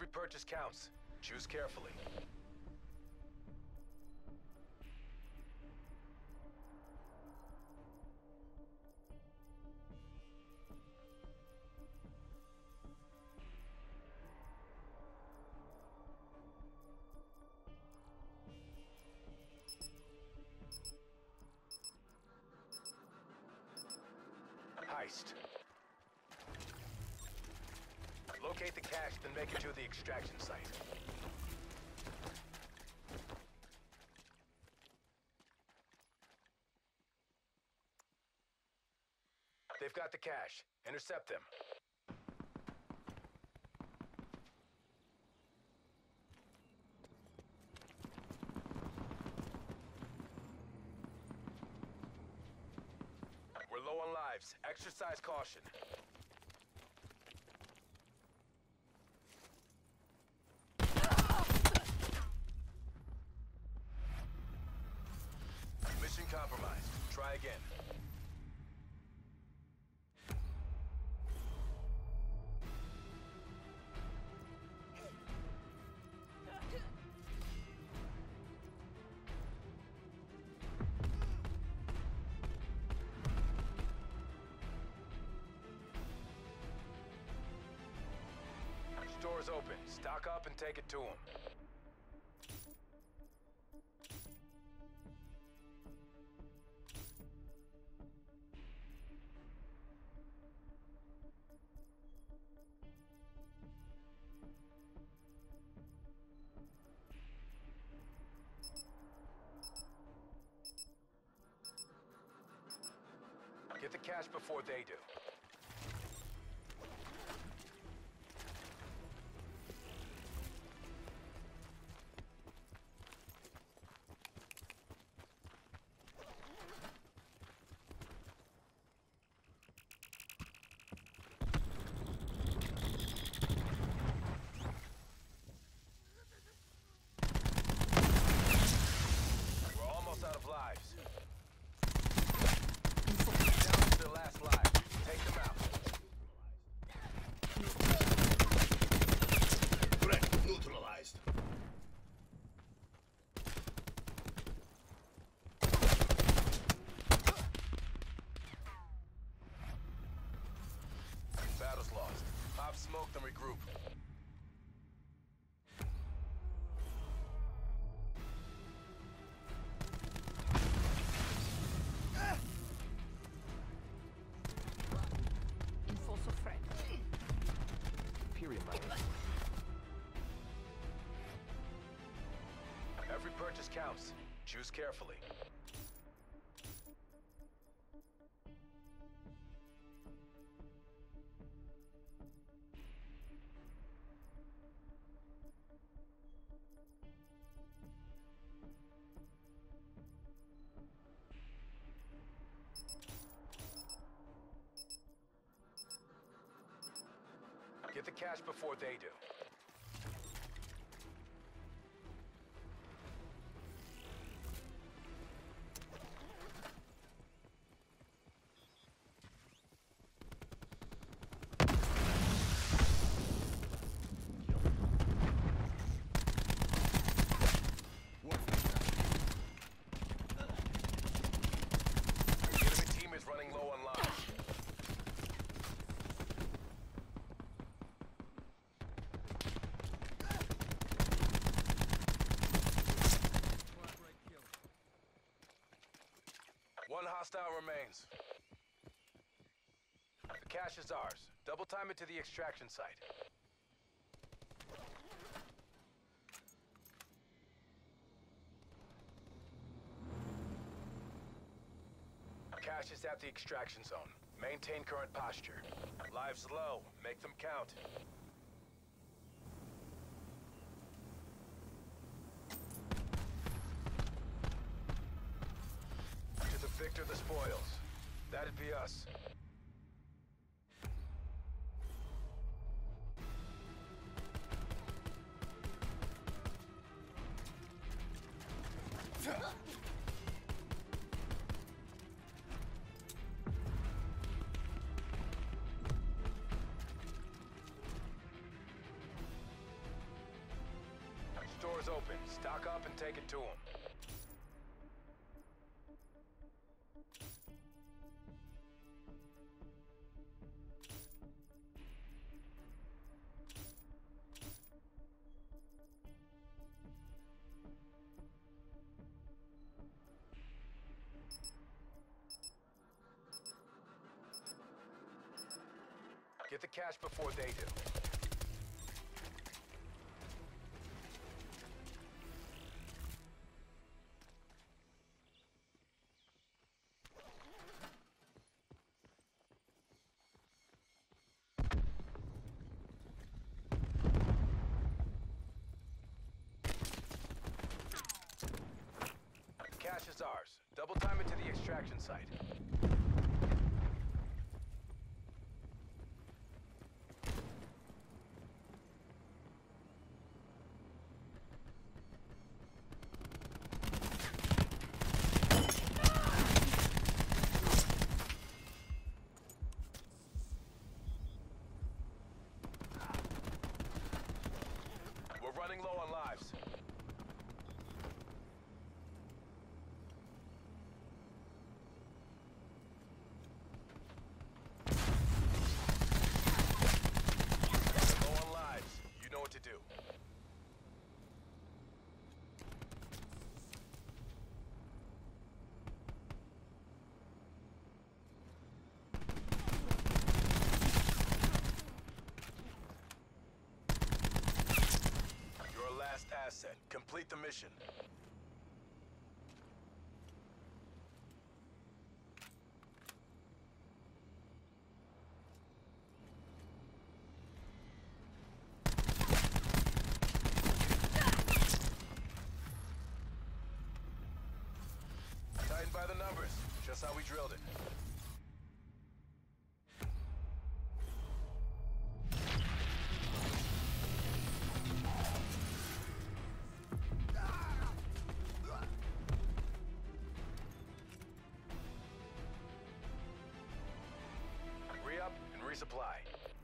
Every purchase counts. Choose carefully. Heist. Locate the cache, then make it to the extraction site. They've got the cache. Intercept them. We're low on lives. Exercise caution. Mission compromised. Try again. Doors open. Stock up and take it to them. Get the cash before they do. Battle's lost. Pop smoke, then regroup. Enforcer threat. Imperium level. Every purchase counts. Choose carefully. Get the cash before they do. The enemy team is running low on lives. One hostile remains. The cache is ours. Double time it to the extraction site. Cache is at the extraction zone. Maintain current posture. Lives low. Make them count. To the victor, the spoils. That'd be us. Store's open. Stock up and take it to them. Get the cash before they do. The cash is ours. Double time it to the extraction site. We're running low on lives. Low on lives. You know what to do. Your last asset. Complete the mission. Tighten by the numbers. Just how we drilled it. Re-up and resupply.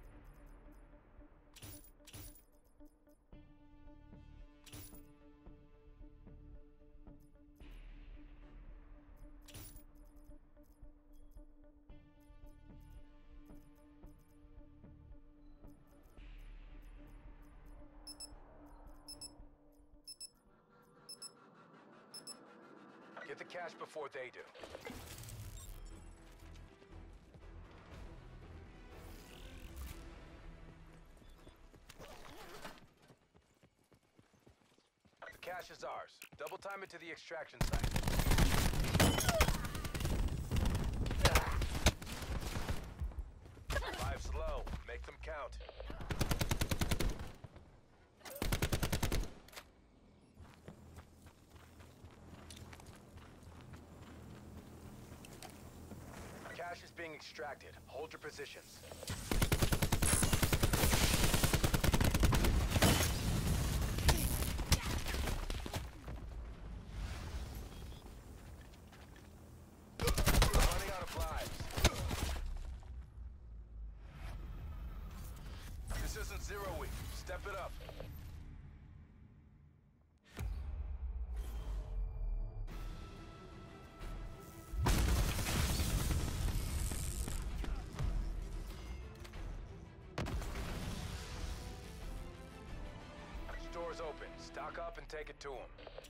Get the cash before they do. The cash is ours. Double time it to the extraction site. Lives low. Make them count. Cash is being extracted. Hold your positions. Running out of lives. This isn't zero week. Step it up. Store's open. Stock up and take it to them.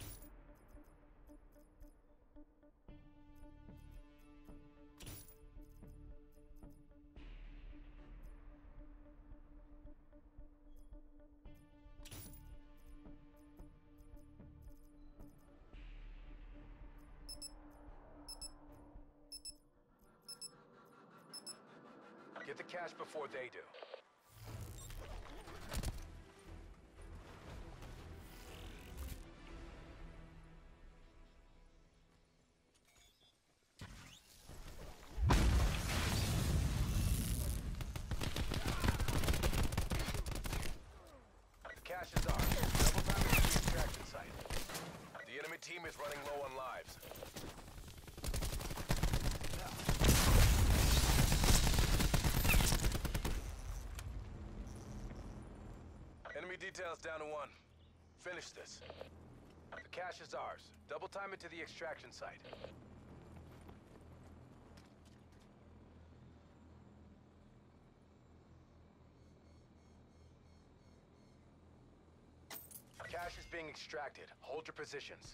Get the cash before they do. The cash is ours. Double time at the extraction site. The enemy team is running low on lives. Enemy details down to one. Finish this. The cash is ours. Double time it to the extraction site. Cash is being extracted. Hold your positions.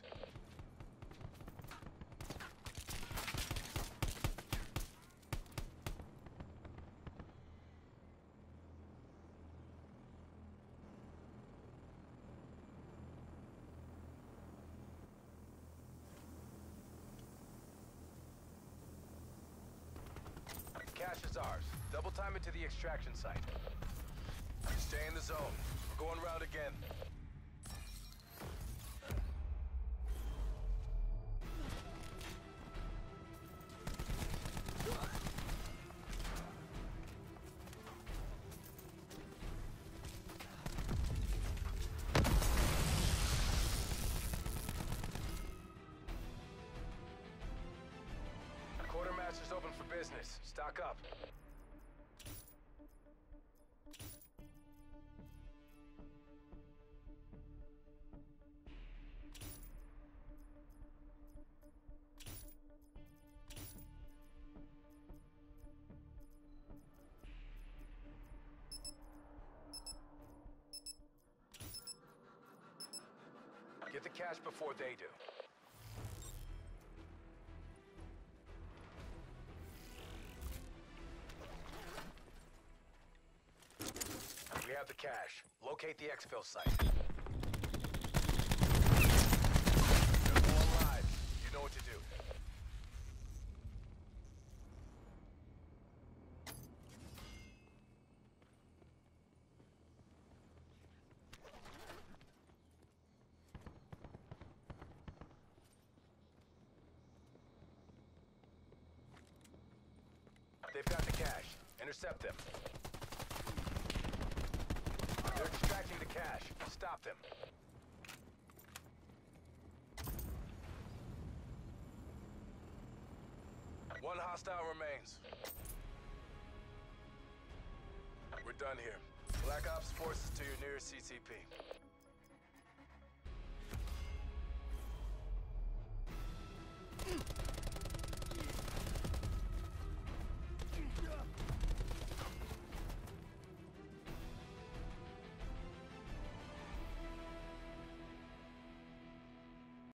Cash is ours. Double time it to the extraction site. Stay in the zone. We're going round again. Quartermaster's open for business. Stock up. Get the cash before they do. We have the cash. Locate the exfil site. You're going live. You know what to do. They've got the cash. Intercept them. They're extracting the cash. Stop them. One hostile remains. We're done here. Black Ops forces to your nearest CCP.